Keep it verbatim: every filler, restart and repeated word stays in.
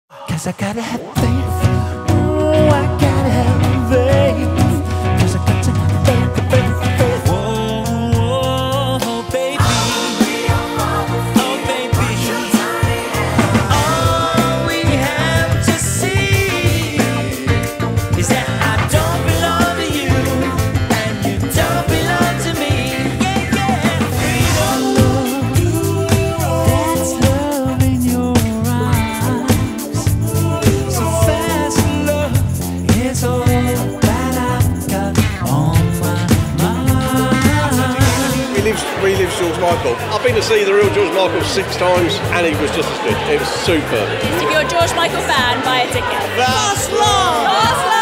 Cause I gotta have faith. Oh, I gotta have faith. Cause I got to have faith, faith, faith. Whoa, whoa, baby. Oh, baby. All we have to see is that I don't belong to you and you don't belong to me. Yeah, yeah. Freedom, that's love in your eyes. So fast love is all that I've got on my mind. He lives, relives George Michael. I've been to see the real George Michael six times and he was just as good. It was superb. If you're a George Michael fan, buy a ticket. Fastlove! Fastlove!